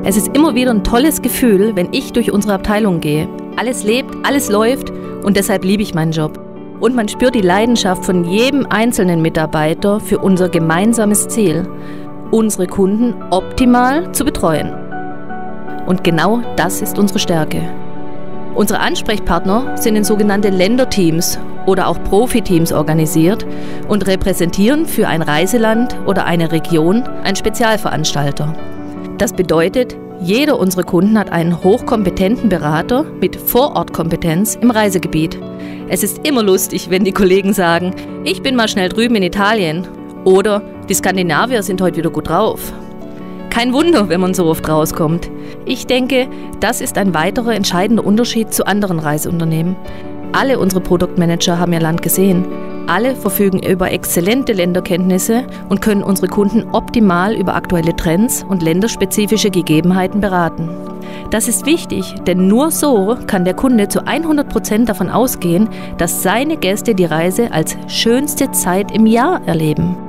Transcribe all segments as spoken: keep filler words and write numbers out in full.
Es ist immer wieder ein tolles Gefühl, wenn ich durch unsere Abteilung gehe. Alles lebt, alles läuft und deshalb liebe ich meinen Job. Und man spürt die Leidenschaft von jedem einzelnen Mitarbeiter für unser gemeinsames Ziel, unsere Kunden optimal zu betreuen. Und genau das ist unsere Stärke. Unsere Ansprechpartner sind in sogenannte Länderteams oder auch Profiteams organisiert und repräsentieren für ein Reiseland oder eine Region einen Spezialveranstalter. Das bedeutet, jeder unserer Kunden hat einen hochkompetenten Berater mit Vorortkompetenz im Reisegebiet. Es ist immer lustig, wenn die Kollegen sagen, ich bin mal schnell drüben in Italien oder die Skandinavier sind heute wieder gut drauf. Kein Wunder, wenn man so oft rauskommt. Ich denke, das ist ein weiterer entscheidender Unterschied zu anderen Reiseunternehmen. Alle unsere Produktmanager haben ihr Land gesehen. Alle verfügen über exzellente Länderkenntnisse und können unsere Kunden optimal über aktuelle Trends und länderspezifische Gegebenheiten beraten. Das ist wichtig, denn nur so kann der Kunde zu hundert Prozent davon ausgehen, dass seine Gäste die Reise als schönste Zeit im Jahr erleben.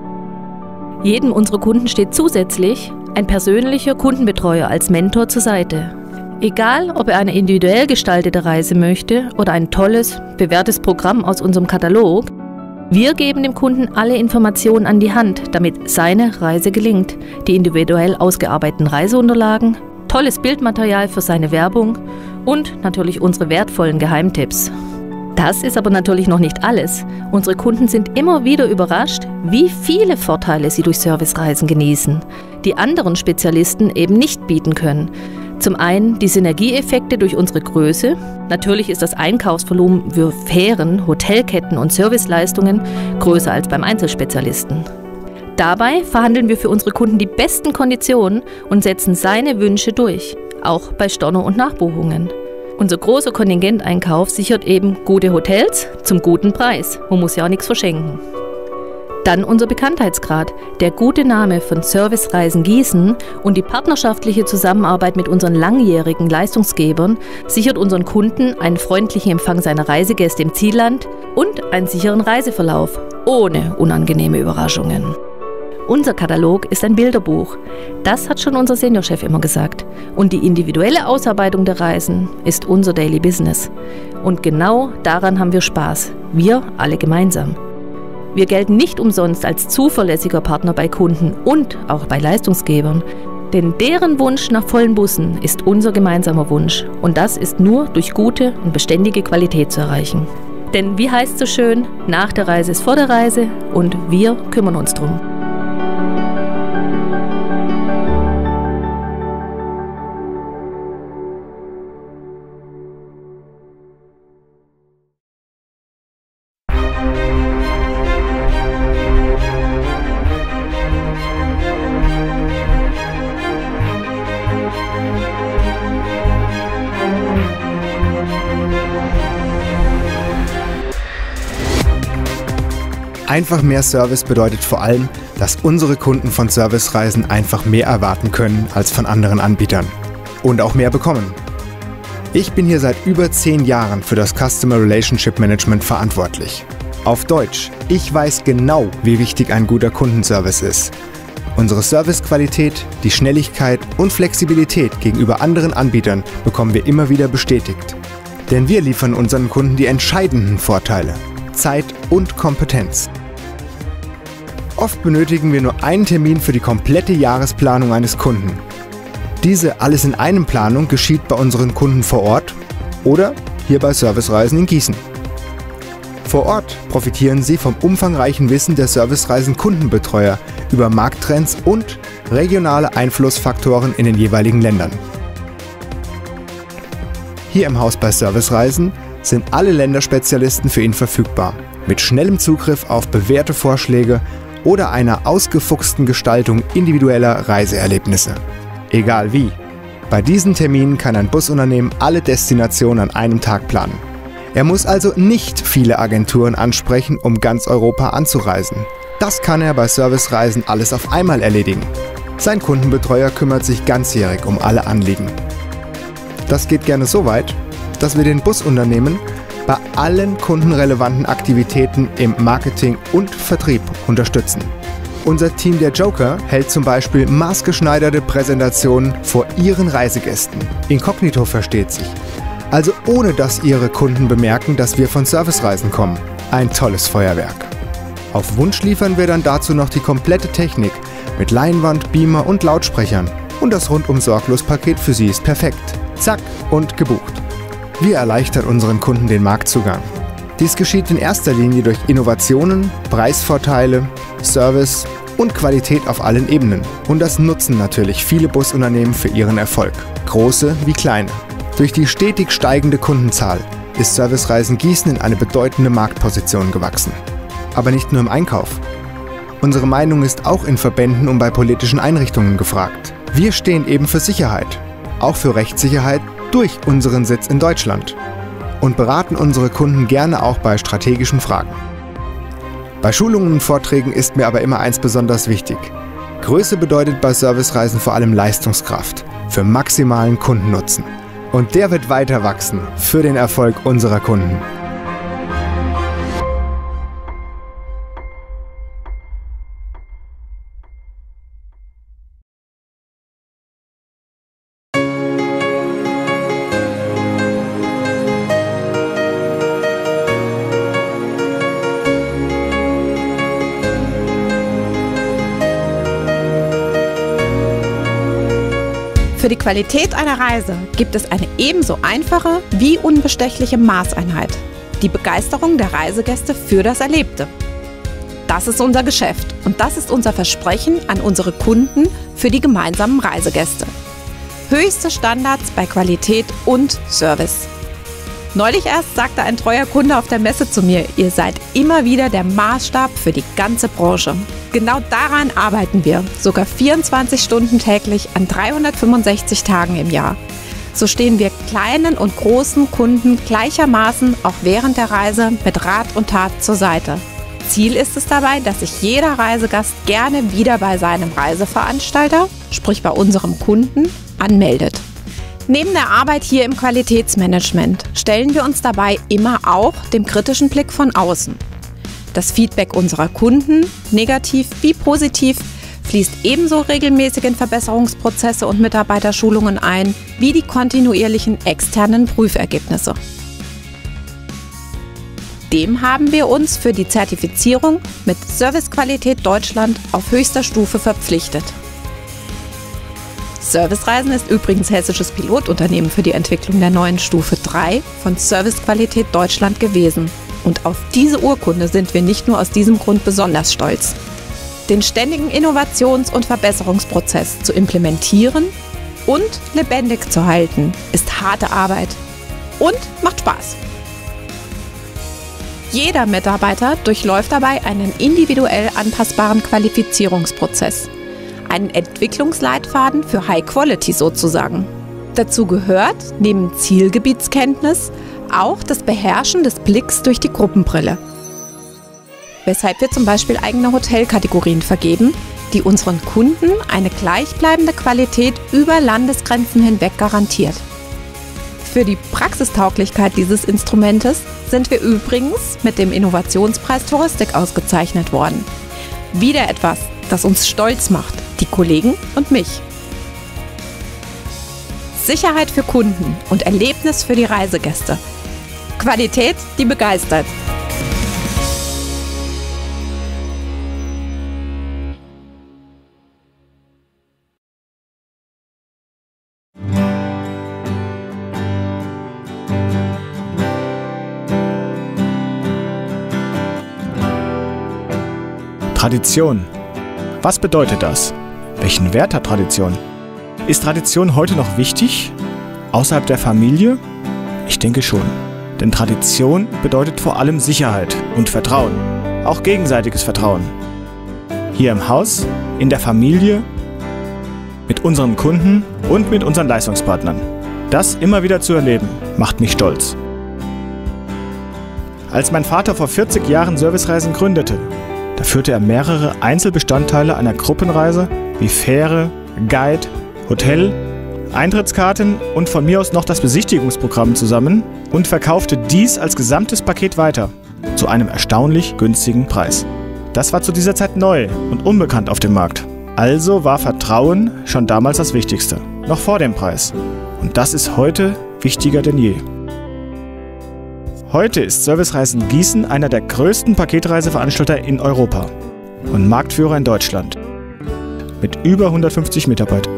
Jedem unserer Kunden steht zusätzlich ein persönlicher Kundenbetreuer als Mentor zur Seite. Egal, ob er eine individuell gestaltete Reise möchte oder ein tolles, bewährtes Programm aus unserem Katalog, wir geben dem Kunden alle Informationen an die Hand, damit seine Reise gelingt. Die individuell ausgearbeiteten Reiseunterlagen, tolles Bildmaterial für seine Werbung und natürlich unsere wertvollen Geheimtipps. Das ist aber natürlich noch nicht alles. Unsere Kunden sind immer wieder überrascht, wie viele Vorteile sie durch Servicereisen genießen, die anderen Spezialisten eben nicht bieten können. Zum einen die Synergieeffekte durch unsere Größe. Natürlich ist das Einkaufsvolumen für Fähren, Hotelketten und Serviceleistungen größer als beim Einzelspezialisten. Dabei verhandeln wir für unsere Kunden die besten Konditionen und setzen seine Wünsche durch, auch bei Storno und Nachbuchungen. Unser großer Kontingenteinkauf sichert eben gute Hotels zum guten Preis. Man muss ja auch nichts verschenken. Dann unser Bekanntheitsgrad, der gute Name von Servicereisen Gießen und die partnerschaftliche Zusammenarbeit mit unseren langjährigen Leistungsgebern sichert unseren Kunden einen freundlichen Empfang seiner Reisegäste im Zielland und einen sicheren Reiseverlauf, ohne unangenehme Überraschungen. Unser Katalog ist ein Bilderbuch. Das hat schon unser Seniorchef immer gesagt. Und die individuelle Ausarbeitung der Reisen ist unser Daily Business. Und genau daran haben wir Spaß. Wir alle gemeinsam. Wir gelten nicht umsonst als zuverlässiger Partner bei Kunden und auch bei Leistungsgebern. Denn deren Wunsch nach vollen Bussen ist unser gemeinsamer Wunsch. Und das ist nur durch gute und beständige Qualität zu erreichen. Denn wie heißt es so schön, nach der Reise ist vor der Reise und wir kümmern uns drum. Einfach mehr Service bedeutet vor allem, dass unsere Kunden von Servicereisen einfach mehr erwarten können als von anderen Anbietern und auch mehr bekommen. Ich bin hier seit über zehn Jahren für das Customer Relationship Management verantwortlich. Auf Deutsch, ich weiß genau, wie wichtig ein guter Kundenservice ist. Unsere Servicequalität, die Schnelligkeit und Flexibilität gegenüber anderen Anbietern bekommen wir immer wieder bestätigt. Denn wir liefern unseren Kunden die entscheidenden Vorteile: Zeit und Kompetenz. Oft benötigen wir nur einen Termin für die komplette Jahresplanung eines Kunden. Diese alles in einem Planung geschieht bei unseren Kunden vor Ort oder hier bei Servicereisen in Gießen. Vor Ort profitieren Sie vom umfangreichen Wissen der Servicereisen-Kundenbetreuer über Markttrends und regionale Einflussfaktoren in den jeweiligen Ländern. Hier im Haus bei Servicereisen sind alle Länderspezialisten für ihn verfügbar, mit schnellem Zugriff auf bewährte Vorschläge oder einer ausgefuchsten Gestaltung individueller Reiseerlebnisse. Egal wie. Bei diesen Terminen kann ein Busunternehmen alle Destinationen an einem Tag planen. Er muss also nicht viele Agenturen ansprechen, um ganz Europa anzureisen. Das kann er bei Servicereisen alles auf einmal erledigen. Sein Kundenbetreuer kümmert sich ganzjährig um alle Anliegen. Das geht gerne so weit, dass wir den Busunternehmen bei allen kundenrelevanten Aktivitäten im Marketing und Vertrieb unterstützen. Unser Team der Joker hält zum Beispiel maßgeschneiderte Präsentationen vor Ihren Reisegästen. Inkognito versteht sich. Also ohne dass Ihre Kunden bemerken, dass wir von Servicereisen kommen. Ein tolles Feuerwerk. Auf Wunsch liefern wir dann dazu noch die komplette Technik mit Leinwand, Beamer und Lautsprechern. Und das Rundum-Sorglos-Paket für Sie ist perfekt. Zack und gebucht. Wir erleichtern unseren Kunden den Marktzugang. Dies geschieht in erster Linie durch Innovationen, Preisvorteile, Service und Qualität auf allen Ebenen. Und das nutzen natürlich viele Busunternehmen für ihren Erfolg. Große wie kleine. Durch die stetig steigende Kundenzahl ist Servicereisen Gießen in eine bedeutende Marktposition gewachsen. Aber nicht nur im Einkauf. Unsere Meinung ist auch in Verbänden und bei politischen Einrichtungen gefragt. Wir stehen eben für Sicherheit, auch für Rechtssicherheit durch unseren Sitz in Deutschland und beraten unsere Kunden gerne auch bei strategischen Fragen. Bei Schulungen und Vorträgen ist mir aber immer eins besonders wichtig. Größe bedeutet bei Servicereisen vor allem Leistungskraft für maximalen Kundennutzen. Und der wird weiter wachsen für den Erfolg unserer Kunden. Für die Qualität einer Reise gibt es eine ebenso einfache wie unbestechliche Maßeinheit: die Begeisterung der Reisegäste für das Erlebte. Das ist unser Geschäft und das ist unser Versprechen an unsere Kunden für die gemeinsamen Reisegäste. Höchste Standards bei Qualität und Service. Neulich erst sagte ein treuer Kunde auf der Messe zu mir: Ihr seid immer wieder der Maßstab für die ganze Branche. Genau daran arbeiten wir, sogar vierundzwanzig Stunden täglich an dreihundertfünfundsechzig Tagen im Jahr. So stehen wir kleinen und großen Kunden gleichermaßen auch während der Reise mit Rat und Tat zur Seite. Ziel ist es dabei, dass sich jeder Reisegast gerne wieder bei seinem Reiseveranstalter, sprich bei unserem Kunden, anmeldet. Neben der Arbeit hier im Qualitätsmanagement stellen wir uns dabei immer auch dem kritischen Blick von außen. Das Feedback unserer Kunden, negativ wie positiv, fließt ebenso regelmäßig in Verbesserungsprozesse und Mitarbeiterschulungen ein, wie die kontinuierlichen externen Prüfergebnisse. Dem haben wir uns für die Zertifizierung mit Servicequalität Deutschland auf höchster Stufe verpflichtet. Servicereisen ist übrigens hessisches Pilotunternehmen für die Entwicklung der neuen Stufe drei von Servicequalität Deutschland gewesen. Und auf diese Urkunde sind wir nicht nur aus diesem Grund besonders stolz. Den ständigen Innovations- und Verbesserungsprozess zu implementieren und lebendig zu halten, ist harte Arbeit und macht Spaß. Jeder Mitarbeiter durchläuft dabei einen individuell anpassbaren Qualifizierungsprozess. Einen Entwicklungsleitfaden für High Quality sozusagen. Dazu gehört neben Zielgebietskenntnis auch das Beherrschen des Blicks durch die Gruppenbrille. Weshalb wir zum Beispiel eigene Hotelkategorien vergeben, die unseren Kunden eine gleichbleibende Qualität über Landesgrenzen hinweg garantiert. Für die Praxistauglichkeit dieses Instrumentes sind wir übrigens mit dem Innovationspreis Touristik ausgezeichnet worden. Wieder etwas, das uns stolz macht, die Kollegen und mich. Sicherheit für Kunden und Erlebnis für die Reisegäste. Qualität, die begeistert. Tradition. Was bedeutet das? Welchen Wert hat Tradition? Ist Tradition heute noch wichtig? Außerhalb der Familie? Ich denke schon. Denn Tradition bedeutet vor allem Sicherheit und Vertrauen. Auch gegenseitiges Vertrauen. Hier im Haus, in der Familie, mit unseren Kunden und mit unseren Leistungspartnern. Das immer wieder zu erleben, macht mich stolz. Als mein Vater vor vierzig Jahren Servicereisen gründete, da führte er mehrere Einzelbestandteile einer Gruppenreise wie Fähre, Guide, Hotel, Eintrittskarten und von mir aus noch das Besichtigungsprogramm zusammen und verkaufte dies als gesamtes Paket weiter zu einem erstaunlich günstigen Preis. Das war zu dieser Zeit neu und unbekannt auf dem Markt. Also war Vertrauen schon damals das Wichtigste, noch vor dem Preis. Und das ist heute wichtiger denn je. Heute ist Servicereisen Gießen einer der größten Paketreiseveranstalter in Europa und Marktführer in Deutschland mit über hundertfünfzig Mitarbeitern.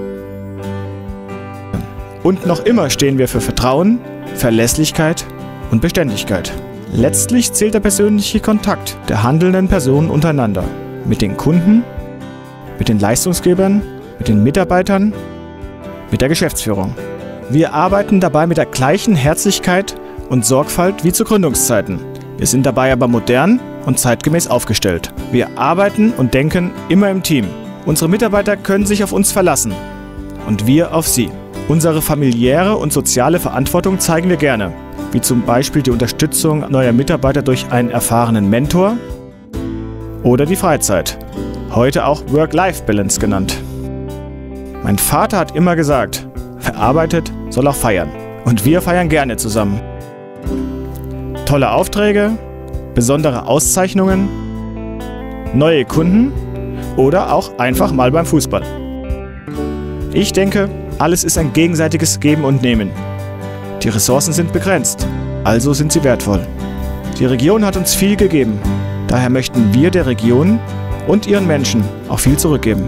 Und noch immer stehen wir für Vertrauen, Verlässlichkeit und Beständigkeit. Letztlich zählt der persönliche Kontakt der handelnden Personen untereinander, mit den Kunden, mit den Leistungsgebern, mit den Mitarbeitern, mit der Geschäftsführung. Wir arbeiten dabei mit der gleichen Herzlichkeit und Sorgfalt wie zu Gründungszeiten. Wir sind dabei aber modern und zeitgemäß aufgestellt. Wir arbeiten und denken immer im Team. Unsere Mitarbeiter können sich auf uns verlassen und wir auf sie. Unsere familiäre und soziale Verantwortung zeigen wir gerne, wie zum Beispiel die Unterstützung neuer Mitarbeiter durch einen erfahrenen Mentor oder die Freizeit, heute auch Work-Life-Balance genannt. Mein Vater hat immer gesagt, wer arbeitet, soll auch feiern. Und wir feiern gerne zusammen. Tolle Aufträge, besondere Auszeichnungen, neue Kunden oder auch einfach mal beim Fußball. Ich denke, alles ist ein gegenseitiges Geben und Nehmen. Die Ressourcen sind begrenzt, also sind sie wertvoll. Die Region hat uns viel gegeben, daher möchten wir der Region und ihren Menschen auch viel zurückgeben.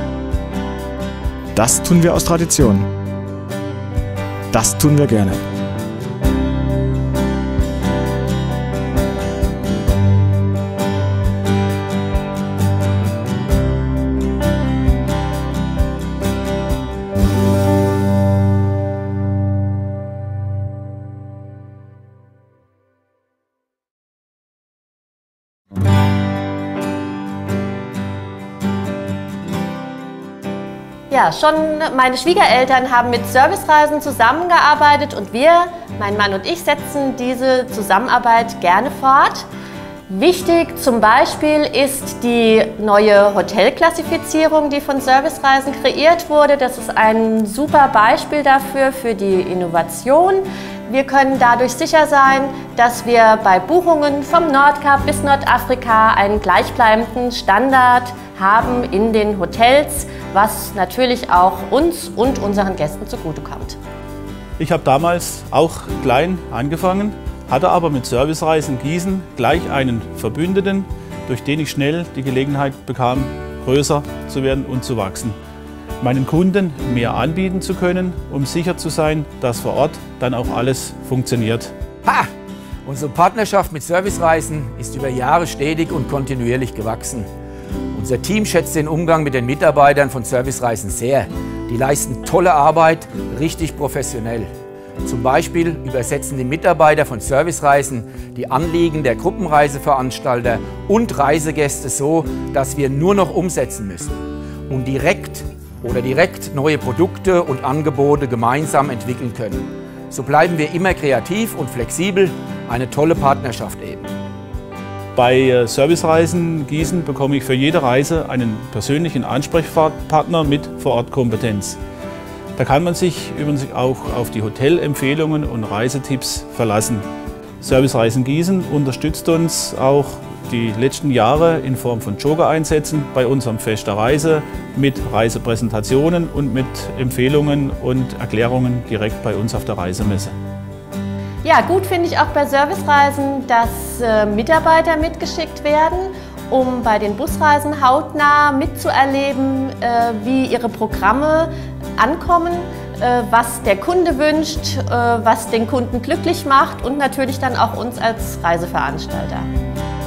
Das tun wir aus Tradition. Das tun wir gerne. Ja, schon meine Schwiegereltern haben mit Servicereisen zusammengearbeitet und wir, mein Mann und ich, setzen diese Zusammenarbeit gerne fort. Wichtig zum Beispiel ist die neue Hotelklassifizierung, die von Servicereisen kreiert wurde. Das ist ein super Beispiel dafür, für die Innovation. Wir können dadurch sicher sein, dass wir bei Buchungen vom Nordkap bis Nordafrika einen gleichbleibenden Standard haben in den Hotels, was natürlich auch uns und unseren Gästen zugutekommt. Ich habe damals auch klein angefangen, hatte aber mit Servicereisen Gießen gleich einen Verbündeten, durch den ich schnell die Gelegenheit bekam, größer zu werden und zu wachsen. Meinen Kunden mehr anbieten zu können, um sicher zu sein, dass vor Ort dann auch alles funktioniert. Ha! Unsere Partnerschaft mit Servicereisen ist über Jahre stetig und kontinuierlich gewachsen. Unser Team schätzt den Umgang mit den Mitarbeitern von Servicereisen sehr. Die leisten tolle Arbeit, richtig professionell. Zum Beispiel übersetzen die Mitarbeiter von Servicereisen die Anliegen der Gruppenreiseveranstalter und Reisegäste so, dass wir nur noch umsetzen müssen und direkt oder direkt neue Produkte und Angebote gemeinsam entwickeln können. So bleiben wir immer kreativ und flexibel, eine tolle Partnerschaft eben. Bei Servicereisen Gießen bekomme ich für jede Reise einen persönlichen Ansprechpartner mit Vorortkompetenz. Da kann man sich übrigens auch auf die Hotelempfehlungen und Reisetipps verlassen. Servicereisen Gießen unterstützt uns auch die letzten Jahre in Form von Joker-Einsätzen bei unserem Fest der Reise, mit Reisepräsentationen und mit Empfehlungen und Erklärungen direkt bei uns auf der Reisemesse. Ja, gut finde ich auch bei Servicereisen, dass äh, Mitarbeiter mitgeschickt werden, um bei den Busreisen hautnah mitzuerleben, äh, wie ihre Programme ankommen, äh, was der Kunde wünscht, äh, was den Kunden glücklich macht und natürlich dann auch uns als Reiseveranstalter.